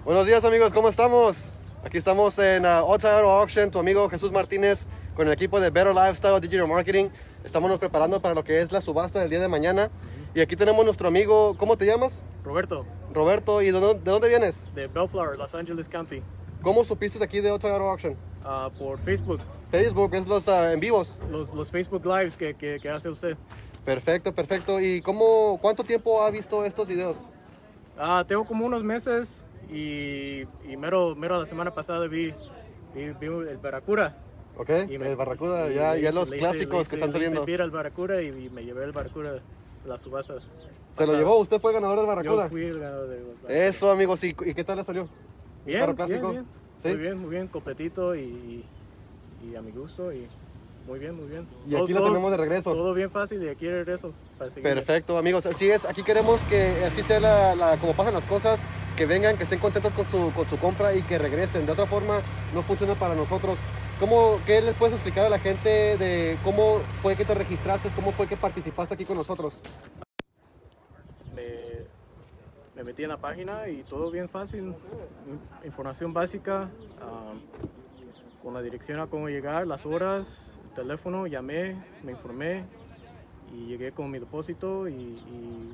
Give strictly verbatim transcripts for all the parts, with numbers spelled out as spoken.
Buenos días amigos, ¿cómo estamos? Aquí estamos en uh, Otay Auto Auction, tu amigo Jesús Martínez con el equipo de Better Lifestyle Digital Marketing. Estamos nos preparando para lo que es la subasta del día de mañana. Uh-huh. Y aquí tenemos nuestro amigo, ¿cómo te llamas? Roberto. Roberto, ¿y de dónde, de dónde vienes? De Bellflower, Los Angeles County. ¿Cómo supiste aquí de Otay Auto Auction? Uh, por Facebook. Facebook, es los uh, en vivos. Los, los Facebook Lives que, que, que hace usted. Perfecto, perfecto. ¿Y cómo, cuánto tiempo ha visto estos videos? Uh, tengo como unos meses y, y mero, mero la semana pasada vi, vi, vi el Barracuda. Ok, y me, el Barracuda, y, ya, y ya los clásicos hice, que están saliendo. Vi el Barracuda y, y me llevé el Barracuda a las subastas. ¿Se lo llevó? ¿Usted fue el ganador del Barracuda? Yo fui el ganador del Barracuda. Eso amigos, ¿y, y qué tal le salió? Bien, carro clásico? bien, bien. ¿Sí? Muy bien, muy bien, completito y, y a mi gusto y muy bien, muy bien. Y aquí todo, lo tenemos de regreso. Todo bien fácil y aquí de regreso. Para Perfecto, amigos. Así es, aquí queremos que así sea la, la, como pasan las cosas, que vengan, que estén contentos con su, con su compra y que regresen. De otra forma, no funciona para nosotros. ¿Cómo, ¿Qué les puedes explicar a la gente de cómo fue que te registraste, cómo fue que participaste aquí con nosotros? Me, me metí en la página y todo bien fácil. Información básica, um, con la dirección a cómo llegar, las horas, el teléfono, llamé, me informé y llegué con mi depósito y, y,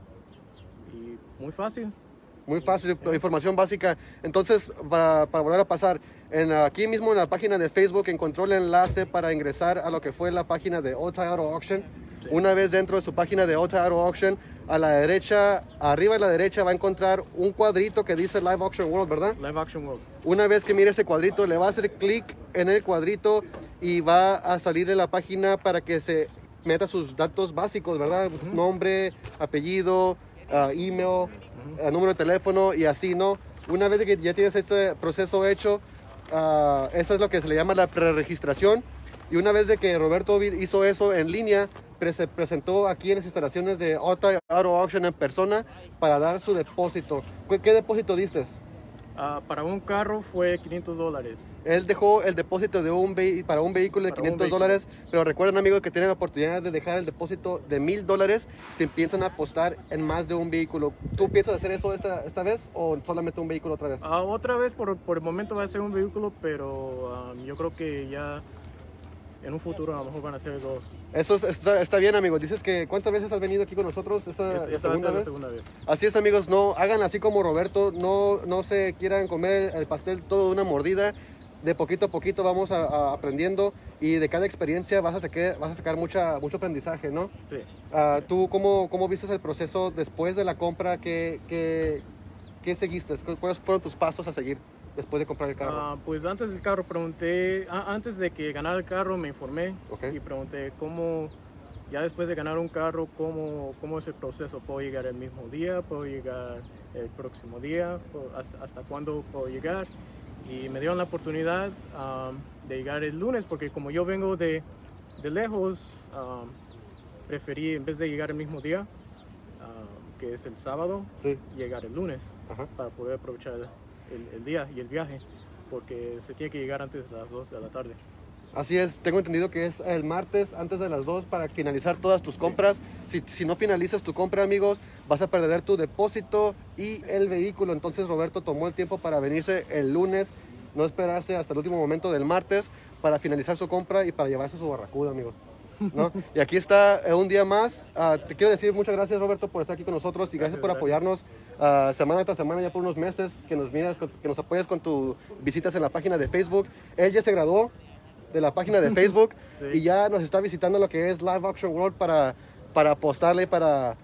y muy fácil. Muy fácil, información básica. Entonces, para, para volver a pasar, en, aquí mismo en la página de Facebook encontró el enlace para ingresar a lo que fue la página de Otay Auto Auction. Sí. Una vez dentro de su página de Otay Auto Auction, a la derecha, arriba a la derecha va a encontrar un cuadrito que dice Live Auction World, ¿verdad? Live Auction World. Una vez que mire ese cuadrito, le va a hacer clic en el cuadrito y va a salir de la página para que se meta sus datos básicos, ¿verdad? Uh-huh. Nombre, apellido, uh, email, uh-huh. uh, número de teléfono y así, ¿no? Una vez que ya tienes ese proceso hecho, uh, eso es lo que se le llama la preregistración. Y una vez de que Roberto hizo eso en línea, se presentó aquí en las instalaciones de Otay Auto Auction en persona para dar su depósito. ¿Qué, qué depósito diste? Uh, para un carro fue quinientos dólares. Él dejó el depósito de un para un vehículo de para quinientos dólares, pero recuerden amigos que tienen la oportunidad de dejar el depósito de mil dólares si piensan apostar en más de un vehículo. ¿Tú piensas hacer eso esta, esta vez o solamente un vehículo otra vez? Uh, otra vez por, por el momento va a ser un vehículo, pero um, yo creo que ya en un futuro a lo mejor van a ser dos. Eso es, está, está bien amigos. Dices que ¿cuántas veces has venido aquí con nosotros? ¿Esta, es, esta segunda, vez? vez? La segunda vez. Así es amigos, no hagan así como Roberto, no, no se quieran comer el pastel todo de una mordida. De poquito a poquito vamos a, a aprendiendo y de cada experiencia vas a sacar, vas a sacar mucha, mucho aprendizaje, ¿no? Sí. Uh, ¿Tú cómo, cómo viste el proceso después de la compra? ¿Qué, qué, qué seguiste? ¿Cuáles fueron tus pasos a seguir después de comprar el carro? Uh, pues antes del carro pregunté, ah, antes de que ganara el carro me informé. Okay. Y pregunté cómo, ya después de ganar un carro, cómo, cómo es el proceso. ¿Puedo llegar el mismo día? ¿Puedo llegar el próximo día? ¿Hasta, hasta cuándo puedo llegar? Y me dieron la oportunidad um, de llegar el lunes porque como yo vengo de, de lejos, um, preferí en vez de llegar el mismo día, um, que es el sábado, sí. llegar el lunes. Ajá. Para poder aprovechar El, el día y el viaje, porque se tiene que llegar antes de las dos de la tarde. Así es, tengo entendido que es el martes antes de las dos para finalizar todas tus compras. Sí. Si, si no finalizas tu compra, amigos, vas a perder tu depósito y el vehículo. Entonces Roberto tomó el tiempo para venirse el lunes, no esperarse hasta el último momento del martes para finalizar su compra y para llevarse su Barracuda, amigos, ¿no? Y aquí está un día más. Uh, te quiero decir muchas gracias, Roberto, por estar aquí con nosotros y gracias, gracias por apoyarnos uh, semana tras semana ya por unos meses, que nos miras, que nos apoyas con tus visitas en la página de Facebook. Él ya se graduó de la página de Facebook sí. y ya nos está visitando lo que es Live Auction World para, para apostarle y para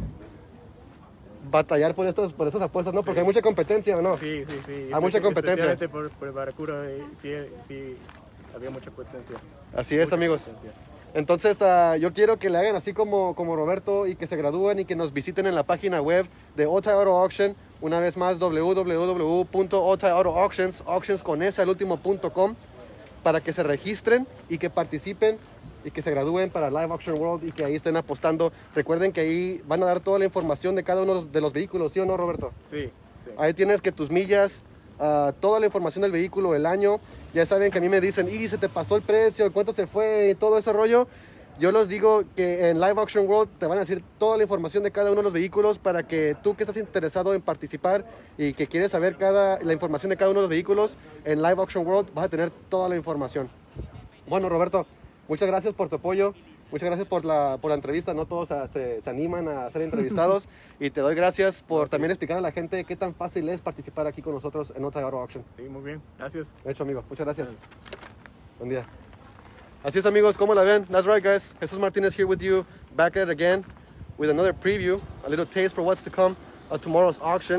batallar por estas, por estas apuestas, ¿no? Porque sí. hay mucha competencia, ¿no? Sí, sí, sí. Hay mucha competencia. Especialmente por, por Barracuda, sí, sí, había mucha competencia. Así es, mucha amigos. Entonces, uh, yo quiero que le hagan así como, como Roberto y que se gradúen y que nos visiten en la página web de Otay Auto Auction. Una vez más, w w w punto otay auto auctions, auctions con S al último punto com, para que se registren y que participen y que se gradúen para Live Auction World y que ahí estén apostando. Recuerden que ahí van a dar toda la información de cada uno de los vehículos, ¿sí o no, Roberto? Sí. sí. Ahí tienes que tus millas, uh, toda la información del vehículo, el año. Ya saben que a mí me dicen, y se te pasó el precio, cuánto se fue y todo ese rollo. Yo les digo que en Live Auction World te van a decir toda la información de cada uno de los vehículos para que tú que estás interesado en participar y que quieres saber cada, la información de cada uno de los vehículos, en Live Auction World vas a tener toda la información. Bueno, Roberto, muchas gracias por tu apoyo, muchas gracias por la, por la entrevista. No todos uh, se, se animan a ser entrevistados y te doy gracias por gracias. También explicar a la gente qué tan fácil es participar aquí con nosotros en Otay Auto Auction. Sí, muy bien, gracias. De hecho, amigo, muchas gracias. Bien. Buen día. Así es, amigos, como la ven. That's right, guys. Jesus Martinez here with you, back at it again with another preview, a little taste for what's to come at tomorrow's auction.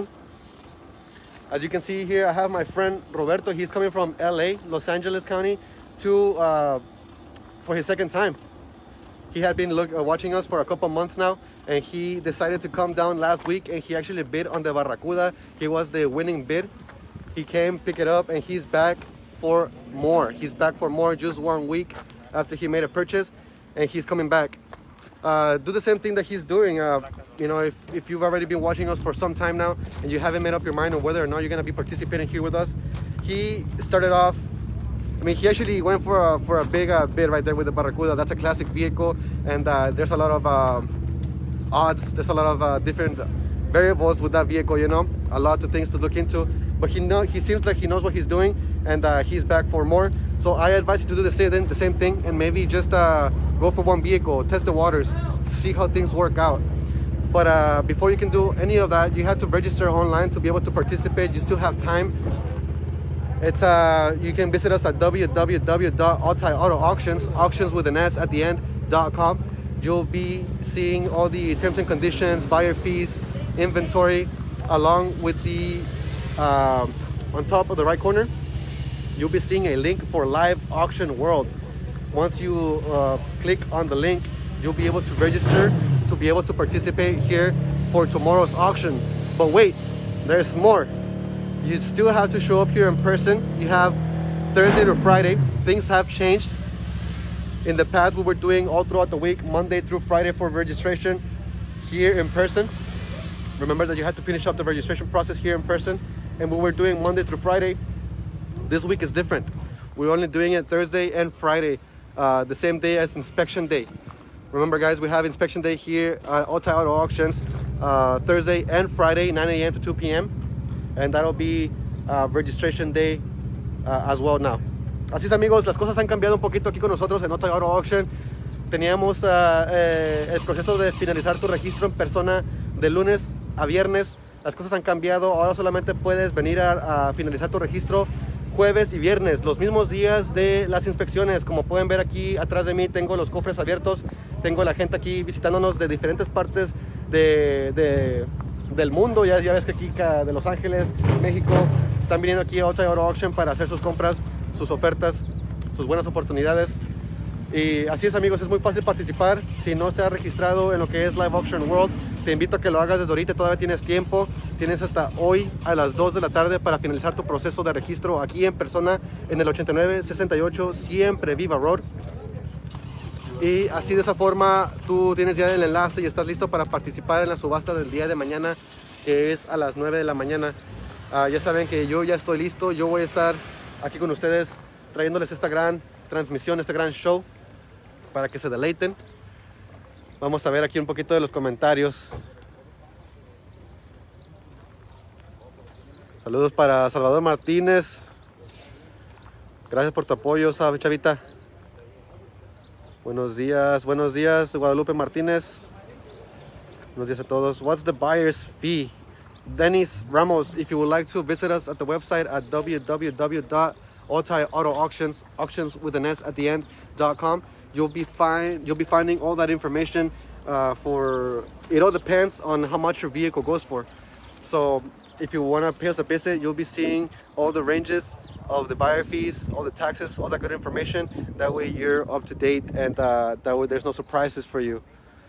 As you can see here, I have my friend Roberto. He's coming from L A, Los Angeles County, to uh, for his second time. He had been look, uh, watching us for a couple months now, and he decided to come down last week, and he actually bid on the Barracuda. He was the winning bid. He came, pick it up, and he's back for more. He's back for more just one week after he made a purchase, and he's coming back. Uh, do the same thing that he's doing. Uh, you know, if, if you've already been watching us for some time now and you haven't made up your mind on whether or not you're going to be participating here with us, he started off, I mean, he actually went for a, for a big uh, bid right there with the Barracuda. That's a classic vehicle, and uh, there's a lot of uh, odds, there's a lot of uh, different variables with that vehicle, you know, a lot of things to look into. But he know he seems like he knows what he's doing, and uh, he's back for more. So I advise you to do the same, the same thing, and maybe just uh, go for one vehicle, test the waters, see how things work out. But uh, before you can do any of that, you have to register online to be able to participate. You still have time. It's uh, you can visit us at w w w dot Otay Auto Auctions, auctions with an S at the end, dot com. You'll be seeing all the terms and conditions, buyer fees, inventory, along with the uh, on top of the right corner, you'll be seeing a link for Live Auction World. Once you uh, click on the link, you'll be able to register to be able to participate here for tomorrow's auction. But wait, there's more. You still have to show up here in person. You have Thursday to Friday. Things have changed. In the past, we were doing all throughout the week, Monday through Friday for registration here in person. Remember that you had to finish up the registration process here in person. And we were doing Monday through Friday. This week is different. We're only doing it Thursday and Friday, uh, the same day as inspection day. Remember, guys, we have inspection day here at Otay Auto Auctions uh, Thursday and Friday, nine a m to two p m And that'll be uh, registration day uh, as well now. Así es, amigos, las cosas han cambiado un poquito aquí con nosotros en Otay Auto Auction. Teníamos uh, eh, el proceso de finalizar tu registro en persona de lunes a viernes. Las cosas han cambiado. Ahora solamente puedes venir a, a finalizar tu registro jueves y viernes, los mismos días de las inspecciones. Como pueden ver aquí atrás de mí, tengo los cofres abiertos. Tengo la gente aquí visitándonos de diferentes partes de, de, del mundo. Ya, ya ves que aquí de Los Ángeles, México, están viniendo aquí a Otay Auto Auction para hacer sus compras, sus ofertas, sus buenas oportunidades. Y así es, amigos, es muy fácil participar. Si no estás registrado en lo que es Live Auction World, te invito a que lo hagas desde ahorita. Todavía tienes tiempo, tienes hasta hoy a las dos de la tarde para finalizar tu proceso de registro aquí en persona en el ochenta y nueve sesenta y ocho Siempre Viva Road. Y así, de esa forma, tú tienes ya el enlace y estás listo para participar en la subasta del día de mañana, que es a las nueve de la mañana. Uh, ya saben que yo ya estoy listo. Yo voy a estar aquí con ustedes trayéndoles esta gran transmisión, este gran show, para que se deleiten. Vamos a ver aquí un poquito de los comentarios. Saludos para Salvador Martínez. Gracias por tu apoyo, ¿sabe, chavita? Buenos días, buenos días, Guadalupe Martínez. Buenos días a todos. What's the buyer's fee? Dennis Ramos, if you would like to visit us at the website at w w w dot Otay Auto Auctions, auctions with an S at the end, dot com. You'll be find you'll be finding all that information. Uh, for it all depends on how much your vehicle goes for. So if you want to pay us a visit, you'll be seeing all the ranges of the buyer fees, all the taxes, all that good information. That way you're up to date, and uh, that way there's no surprises for you.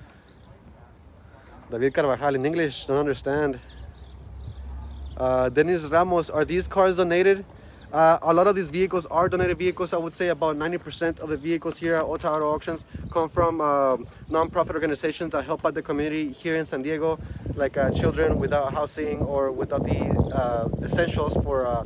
David Carvajal, in English, don't understand. Uh, Dennis Ramos, are these cars donated? Uh, a lot of these vehicles are donated vehicles. I would say about ninety percent of the vehicles here at Otay Auto Auctions come from uh, non-profit organizations that help out the community here in San Diego, like uh, children without housing or without the uh, essentials for uh,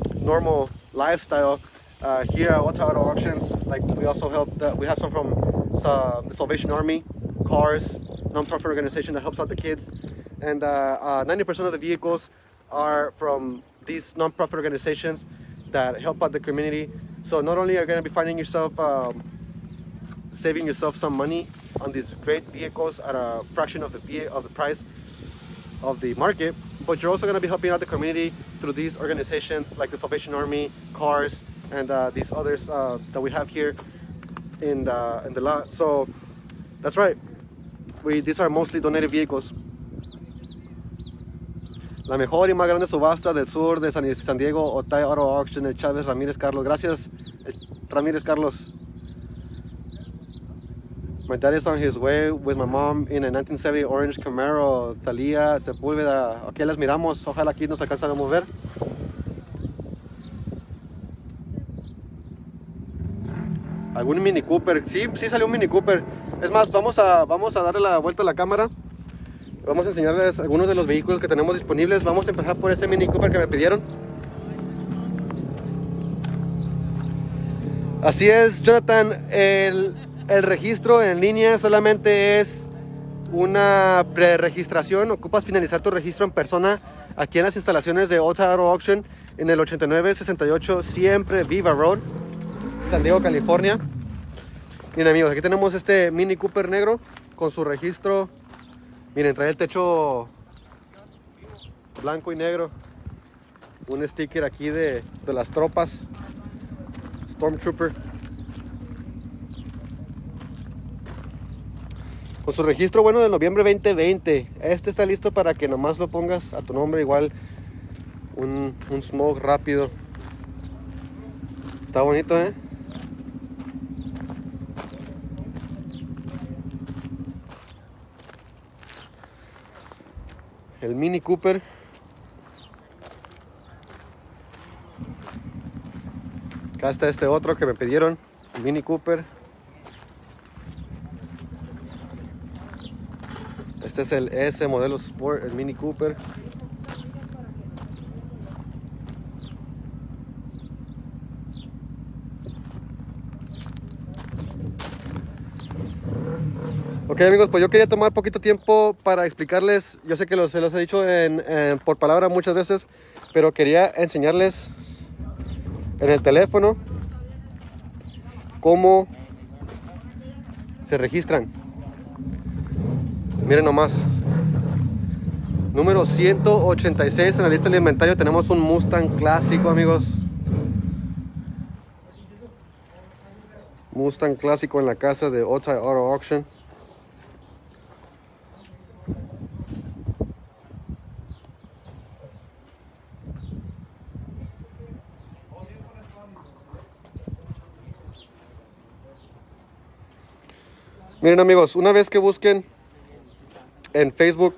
normal lifestyle. Uh, here at Otay Auto Auctions, like we also help. The, we have some from uh, the Salvation Army, Cars, non-profit organization that helps out the kids. And uh, uh, ninety percent of the vehicles are from these non-profit organizations that help out the community. So not only are you going to be finding yourself, um, saving yourself some money on these great vehicles at a fraction of the, of the price of the market, but you're also going to be helping out the community through these organizations like the Salvation Army, Cars, and uh, these others uh, that we have here in the, in the lot. So that's right, we, these are mostly donated vehicles. La mejor y más grande subasta del sur de San, San Diego, Otay Auto Auction, el Chávez Ramírez Carlos. Gracias, Ramírez Carlos. My dad is on his way with my mom in a nineteen seventy orange Camaro, Thalia, Sepúlveda. Aquí las miramos, ojalá aquí nos alcanzan a mover. ¿Algún Mini Cooper? Sí, sí salió un Mini Cooper. Es más, vamos a, vamos a darle la vuelta a la cámara. Vamos a enseñarles algunos de los vehículos que tenemos disponibles. Vamos a empezar por ese Mini Cooper que me pidieron. Así es, Jonathan, el, el registro en línea solamente es una preregistración. Ocupas finalizar tu registro en persona aquí en las instalaciones de Otay Auto Auction en el ochenta y nueve sesenta y ocho Siempre Viva Road, San Diego, California. Miren amigos, aquí tenemos este Mini Cooper negro con su registro. Miren, trae el techo blanco y negro. Un sticker aquí de, de las tropas Stormtrooper. Con su registro bueno de noviembre veinte veinte. Este está listo para que nomás lo pongas a tu nombre. Igual un, un smoke rápido. Está bonito, ¿eh? El Mini Cooper. Acá está este otro que me pidieron, el Mini Cooper. Este es el S modelo Sport, el Mini Cooper. Ok amigos, pues yo quería tomar poquito tiempo para explicarles. Yo sé que los, se los he dicho en, en, por palabra muchas veces, pero quería enseñarles en el teléfono cómo se registran. Miren nomás, número ciento ochenta y seis en la lista del inventario. Tenemos un Mustang clásico, amigos. Mustang clásico en la casa de Otay Auto Auction. Miren amigos, una vez que busquen en Facebook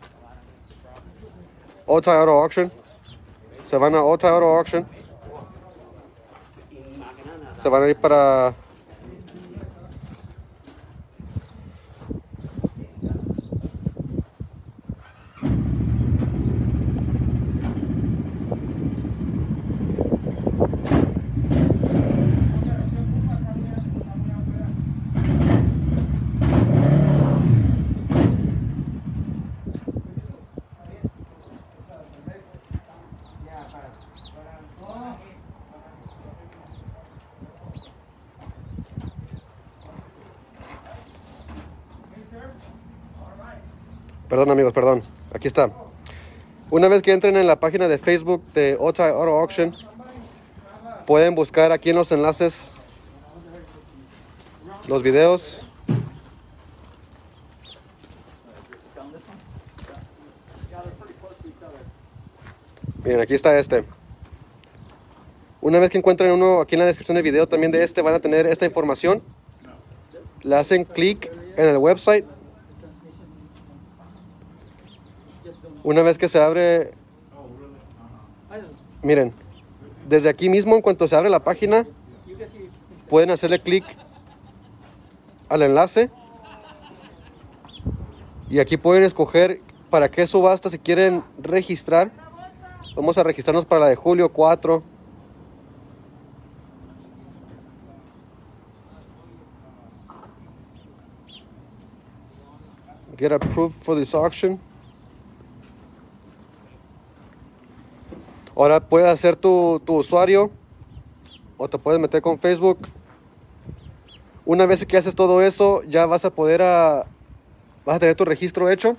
Otay Auto Auction, se van a Otay Auto Auction, se van a ir para Perdón amigos, perdón. Aquí está. Una vez que entren en la página de Facebook de Otay Auto Auction, pueden buscar aquí en los enlaces los videos. Miren, aquí está este. Una vez que encuentren uno, aquí en la descripción del video también de este van a tener esta información. Le hacen clic en el website. Una vez que se abre, miren, desde aquí mismo, en cuanto se abre la página, pueden hacerle clic al enlace y aquí pueden escoger para qué subasta se quieren registrar. Vamos a registrarnos para la de julio cuatro. get approved for this auction. Ahora puedes hacer tu, tu usuario o te puedes meter con Facebook. Una vez que haces todo eso, ya vas a poder a, vas a tener tu registro hecho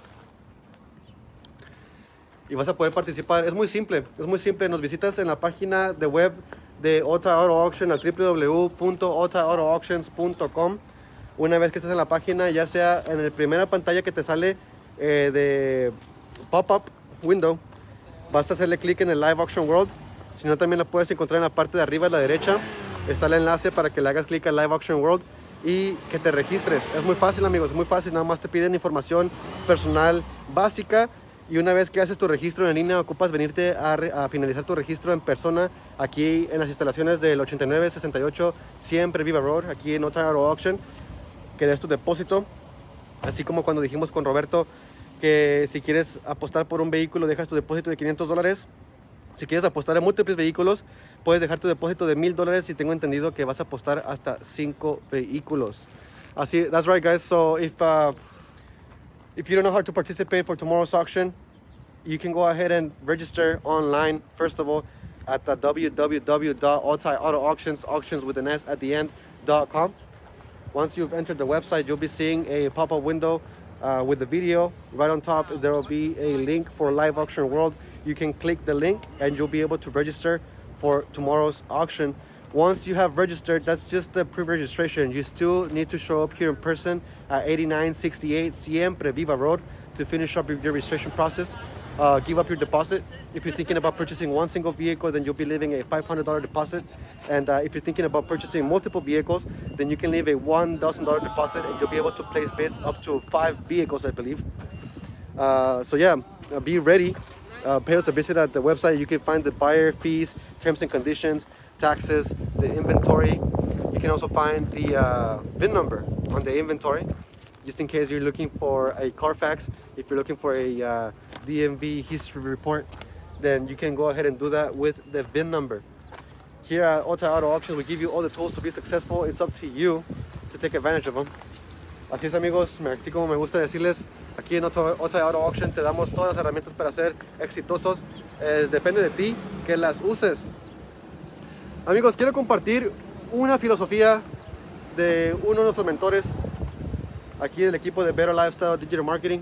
y vas a poder participar. Es muy simple, es muy simple. Nos visitas en la página de web de Otay Auto Auction al w w w punto otay auto auctions punto com. Una vez que estés en la página, ya sea en la primera pantalla que te sale eh, de pop-up window, vas a hacerle clic en el Live Auction World. Si no, también lo puedes encontrar en la parte de arriba a la derecha. Está el enlace para que le hagas clic al Live Auction World y que te registres. Es muy fácil, amigos, es muy fácil. Nada más te piden información personal básica. Y una vez que haces tu registro en línea, ocupas venirte a, a finalizar tu registro en persona aquí en las instalaciones del ochenta y nueve sesenta y ocho Siempre Viva Road, aquí en Otay Auto Auction, que des tu depósito. Así como cuando dijimos con Roberto que si quieres apostar por un vehículo, dejas tu depósito de quinientos dólares. Si quieres apostar en múltiples vehículos, puedes dejar tu depósito de mil dólares y tengo entendido que vas a apostar hasta cinco vehículos. Así, that's right, guys. So if uh, if you don't know how to participate for tomorrow's auction, you can go ahead and register online, first of all, at the w w w dot otay auto auctions, auctions with an S at the end, dot com. Once you've entered the website, you'll be seeing a pop-up window uh, with the video. Right on top, there will be a link for Live Auction World. You can click the link and you'll be able to register for tomorrow's auction. Once you have registered, that's just the pre-registration. You still need to show up here in person at eighty-nine sixty-eight Siempre Viva Road to finish up your registration process. Uh, give up your deposit. If you're thinking about purchasing one single vehicle, then you'll be leaving a five hundred dollars deposit. And uh, if you're thinking about purchasing multiple vehicles, then you can leave a one thousand dollars deposit and you'll be able to place bids up to five vehicles, I believe. Uh, so yeah, uh, be ready. Uh, pay us a visit at the website. You can find the buyer fees, terms and conditions, taxes, the inventory. You can also find the uh, V I N number on the inventory, just in case you're looking for a Carfax. If you're looking for a uh, D M V history report, then you can go ahead and do that with the V I N number. Here at Otay Auto Auctions, we give you all the tools to be successful. It's up to you to take advantage of them. Así es, amigos, así como me gusta decirles, aquí en Otay Auto Auction te damos todas las herramientas para ser exitosos. Eh, depende de ti que las uses. Amigos, quiero compartir una filosofía de uno de nuestros mentores aquí del equipo de Better Lifestyle Digital Marketing.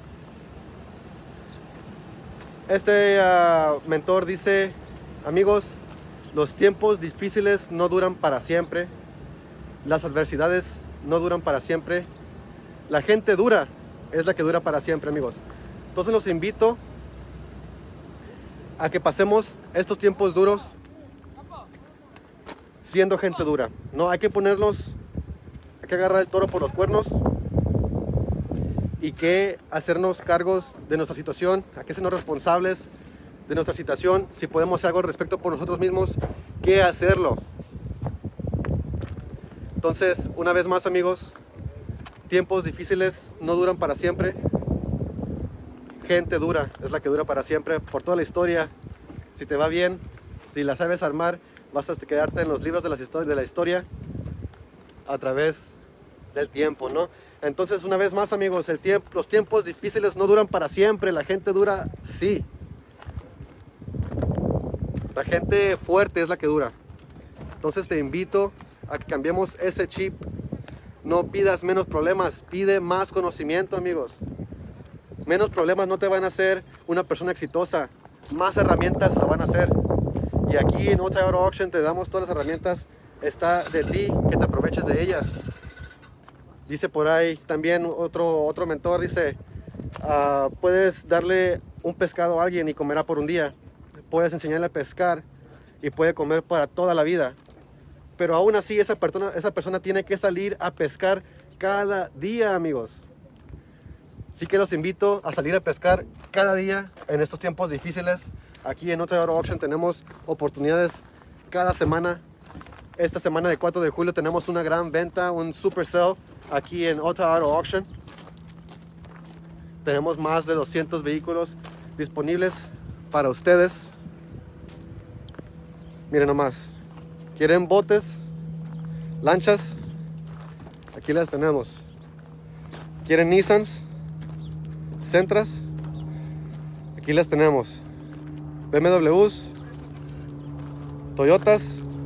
Este uh, mentor dice: amigos, los tiempos difíciles no duran para siempre, las adversidades no duran para siempre, la gente dura es la que dura para siempre, amigos. Entonces los invito a que pasemos estos tiempos duros siendo gente dura. No hay que ponernos, hay que agarrar el toro por los cuernos y que hacernos cargos de nuestra situación, hay que sernos responsables de nuestra situación. Si podemos hacer algo al respecto por nosotros mismos, ¿qué hacerlo? Entonces, una vez más, amigos, tiempos difíciles no duran para siempre. Gente dura es la que dura para siempre. Por toda la historia, si te va bien, si la sabes armar, vas a quedarte en los libros de, las histori- de la historia a través del tiempo, ¿no? Entonces, una vez más, amigos, el tiempo, los tiempos difíciles no duran para siempre. La gente dura, sí. La gente fuerte es la que dura. Entonces te invito a que cambiemos ese chip. No pidas menos problemas, pide más conocimiento, amigos. Menos problemas no te van a hacer una persona exitosa. Más herramientas lo van a hacer. Y aquí en Otay Auto Auction te damos todas las herramientas. Está de ti que te aproveches de ellas. Dice por ahí también otro, otro mentor, dice, uh, puedes darle un pescado a alguien y comerá por un día. Puedes enseñarle a pescar y puede comer para toda la vida. Pero aún así esa persona, esa persona tiene que salir a pescar cada día, amigos. Así que los invito a salir a pescar cada día en estos tiempos difíciles. Aquí en Otay Auto Auction tenemos oportunidades cada semana. Esta semana de cuatro de julio tenemos una gran venta, un super sale aquí en Otay Auto Auction. Tenemos más de doscientos vehículos disponibles para ustedes. Miren nomás. ¿Quieren botes? ¿Lanchas? Aquí las tenemos. ¿Quieren Nissans? Sentras. Aquí las tenemos. B M Ws, Toyotas,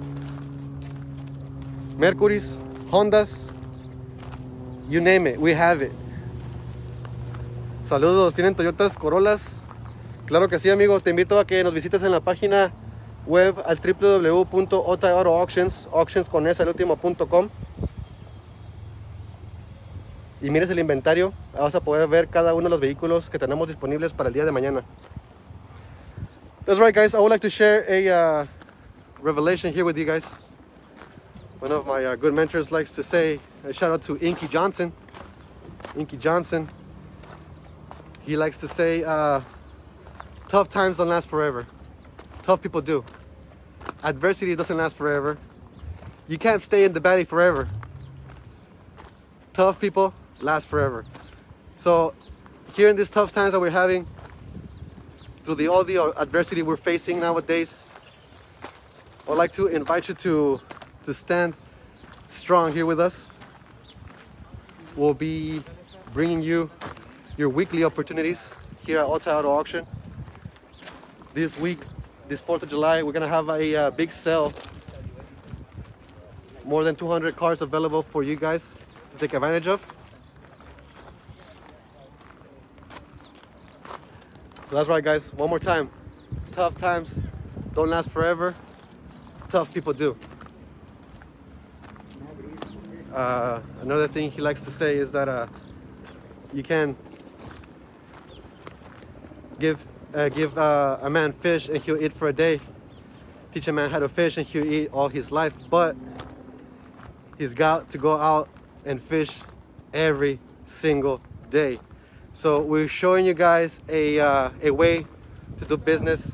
Mercurys, Hondas, you name it, we have it. Saludos, ¿tienen Toyotas, Corollas? Claro que sí, amigo. Te invito a que nos visites en la página web al w w w punto otay auto auctions, auctions con s al último punto com, y mires el inventario. Vas a poder ver cada uno de los vehículos que tenemos disponibles para el día de mañana. That's right, guys. I would like to share a uh, revelation here with you guys. One of my uh, good mentors likes to say, a shout out to Inky Johnson. Inky Johnson. He likes to say, uh, tough times don't last forever. Tough people do. Adversity doesn't last forever. You can't stay in the valley forever. Tough people last forever. So here in these tough times that we're having, through the all the adversity we're facing nowadays, I'd like to invite you to to stand strong here with us. We'll be bringing you your weekly opportunities here at Otay Auto Auction. This week, this fourth of July, we're gonna have a uh, big sale. More than two hundred cars available for you guys to take advantage of. So that's right, guys. One more time. Tough times don't last forever. Tough people do. Uh, another thing he likes to say is that uh, you can give uh, give uh, a man fish and he'll eat for a day. Teach a man how to fish and he'll eat all his life. But he's got to go out and fish every single day. So we're showing you guys a uh, a way to do business.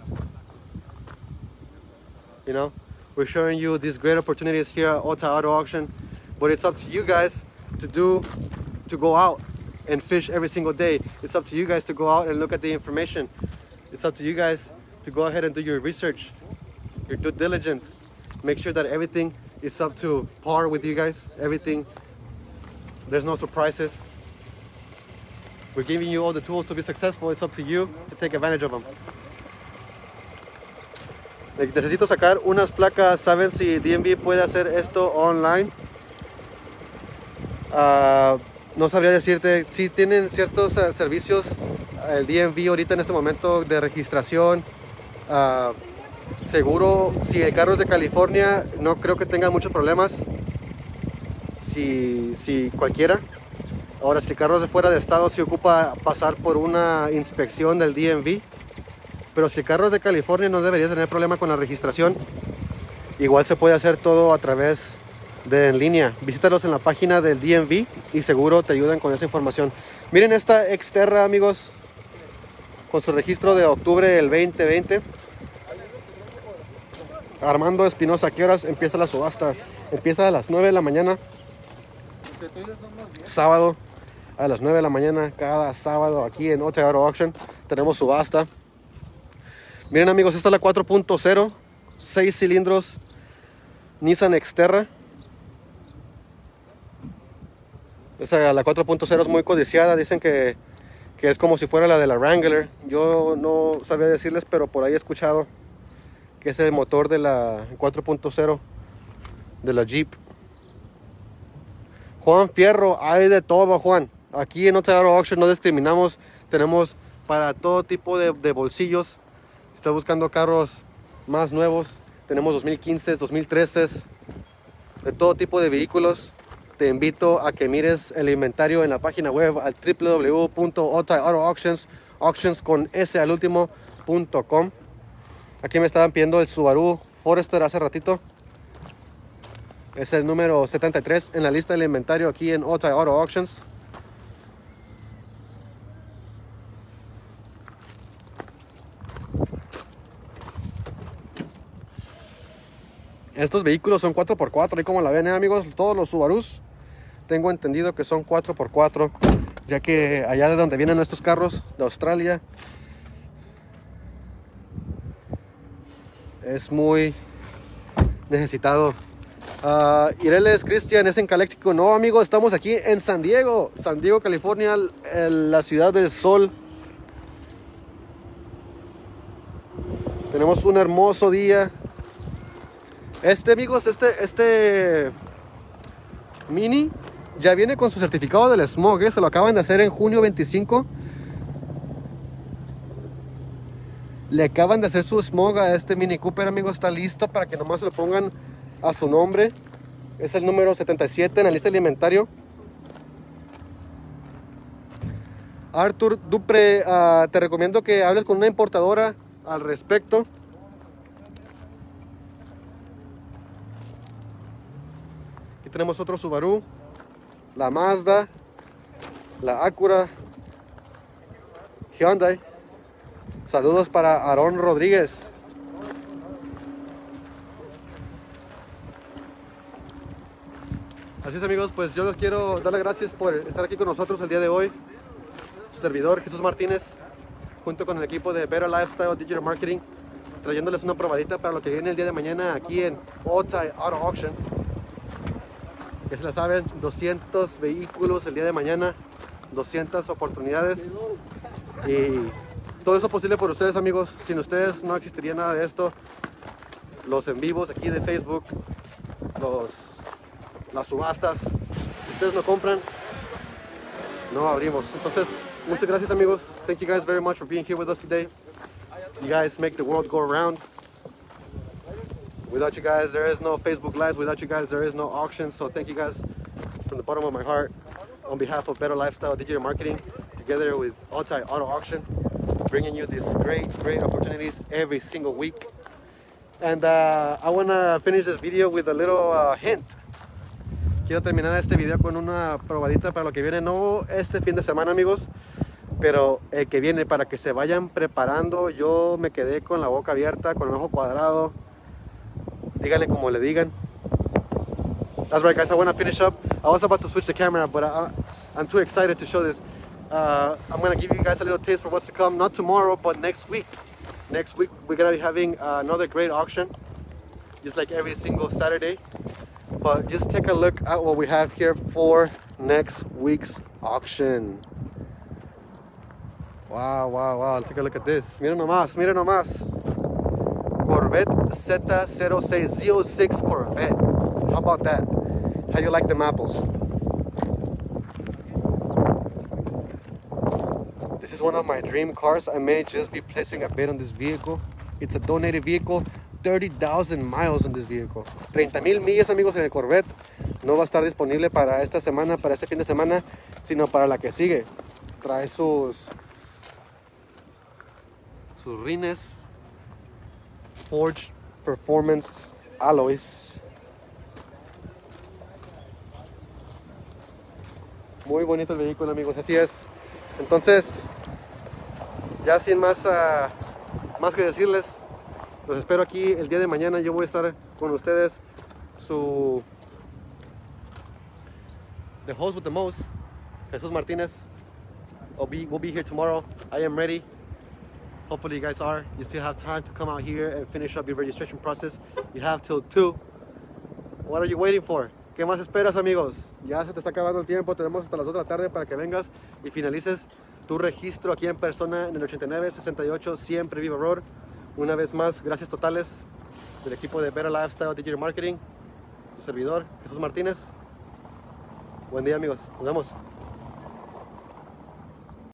You know, we're showing you these great opportunities here at Otay Auto Auction, but it's up to you guys to do to go out and fish every single day. It's up to you guys to go out and look at the information. It's up to you guys to go ahead and do your research, your due diligence. Make sure that everything is up to par with you guys. Everything, there's no surprises. We're giving you all the tools to be successful. It's up to you to take advantage of them. Necesito sacar unas placas. ¿Saben si D M V puede hacer esto online? Uh, no sabría decirte. Si tienen ciertos uh, servicios, uh, el D M V ahorita en este momento de registración. Uh, seguro, si el carro es de California, no creo que tenga muchos problemas. Si, si cualquiera. Ahora, si el carro es de fuera de estado, se ocupa pasar por una inspección del D M V. Pero si el carro es de California, no debería tener problema con la registración. Igual se puede hacer todo a través de en línea. Visítalos en la página del D M V y seguro te ayudan con esa información. Miren esta Xterra, amigos, con su registro de octubre del veinte veinte. Armando Espinosa, ¿a qué horas empieza la subasta? Empieza a las nueve de la mañana. Sábado a las nueve de la mañana, cada sábado aquí en Otay Auto Auction tenemos subasta. Miren, amigos, esta es la cuatro punto cero, seis cilindros Nissan Xterra. Esa, la cuatro punto cero es muy codiciada, dicen que, que es como si fuera la de la Wrangler. Yo no sabría decirles, pero por ahí he escuchado que es el motor de la cuatro punto cero de la Jeep. Juan Fierro, hay de todo, Juan. Aquí en Otay Auto Auction no discriminamos. Tenemos para todo tipo de, de bolsillos. Si estás buscando carros más nuevos, tenemos dos mil quince, dos mil trece, de todo tipo de vehículos. Te invito a que mires el inventario en la página web al w w w punto otay auto auctions, auctions con s al último punto com. Aquí me estaban pidiendo el Subaru Forester hace ratito. Es el número setenta y tres en la lista del inventario aquí en Otay Auto Auctions. Estos vehículos son cuatro por cuatro, y como la ven, ¿eh, amigos? Todos los Subarus tengo entendido que son cuatro por cuatro, ya que allá de donde vienen estos carros, de Australia, es muy necesitado Uh, Ireles Cristian es en Caléxico. No, amigos, estamos aquí en San Diego, San Diego, California, el, la ciudad del sol. Tenemos un hermoso día. Este, amigos, este, este Mini ya viene con su certificado del smog, ¿eh? Se lo acaban de hacer en junio veinticinco. Le acaban de hacer su smog a este Mini Cooper, amigos. Está listo para que nomás se lo pongan a su nombre. Es el número setenta y siete en la lista de inventario. Arthur Dupre, uh, te recomiendo que hables con una importadora al respecto. Aquí tenemos otro Subaru, la Mazda, la Acura, Hyundai. Saludos para Aarón Rodríguez. Así es, amigos, pues yo les quiero dar las gracias por estar aquí con nosotros el día de hoy. Su servidor Jesús Martínez, junto con el equipo de Better Lifestyle Digital Marketing, trayéndoles una probadita para lo que viene el día de mañana aquí en Otay Auto Auction. Ya se la saben, doscientos vehículos el día de mañana, doscientas oportunidades. Y todo eso posible por ustedes, amigos. Sin ustedes no existiría nada de esto. Los en vivos aquí de Facebook, los, las subastas. Si ustedes no compran, no abrimos. Entonces, muchas gracias, amigos. Thank you guys very much for being here with us today. You guys make the world go around. Without you guys, there is no Facebook Lives. Without you guys, there is no auctions. So thank you guys from the bottom of my heart. On behalf of Better Lifestyle Digital Marketing, together with Otay Auto Auction, bringing you these great, great opportunities every single week. And uh, I want to finish this video with a little uh, hint. Quiero terminar este video con una probadita para lo que viene, no este fin de semana, amigos, pero el que viene, para que se vayan preparando. Yo me quedé con la boca abierta, con el ojo cuadrado. Díganle como le digan. That's right, guys, I want to finish up. I was about to switch the camera, but I, I'm too excited to show this. Uh, I'm going to give you guys a little taste for what's to come, not tomorrow, but next week. Next week, we're going to be having uh, another great auction, just like every single Saturday. But just take a look at what we have here for next week's auction. Wow, wow, wow. Take a look at this. Miren nomás, miren nomás. Corvette Z zero six zero six Corvette. How about that? How you like them apples? This is one of my dream cars. I may just be placing a bid on this vehicle. It's a donated vehicle. thirty thousand miles on this vehicle. treinta mil millas, amigos, en el Corvette. No va a estar disponible para esta semana, para este fin de semana, sino para la que sigue. Trae sus sus rines Forged Performance Alloys. Muy bonito el vehículo, amigos, así es. Entonces, ya sin más, uh, más que decirles, los espero aquí el día de mañana. Yo voy a estar con ustedes, su the host with the most, Jesús Martínez. I'll be, we'll be here tomorrow. I am ready. Hopefully you guys are. You still have time to come out here and finish up your registration process. You have till two. What are you waiting for? ¿Qué más esperas, amigos? Ya se te está acabando el tiempo. Tenemos hasta las dos de la tarde para que vengas y finalices tu registro aquí en persona en el ochenta y nueve sesenta y ocho Siempre Viva Road. Una vez más, gracias totales del equipo de Better Lifestyle Digital Marketing. Tu servidor, Jesús Martínez. Buen día, amigos. Nos vemos.